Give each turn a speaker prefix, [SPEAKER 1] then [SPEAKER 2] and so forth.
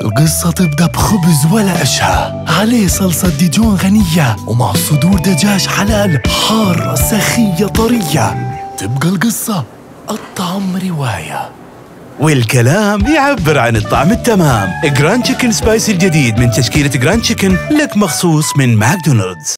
[SPEAKER 1] القصة تبدأ بخبز ولا أشهى، عليه صلصة ديجون غنية ومع صدور دجاج حلال حارة سخية طرية. تبقى القصة الطعم رواية
[SPEAKER 2] والكلام يعبر عن الطعم التمام. جراند تشيكن سبايسي الجديد من تشكيلة جراند تشيكن، لك مخصوص من ماكدونالدز.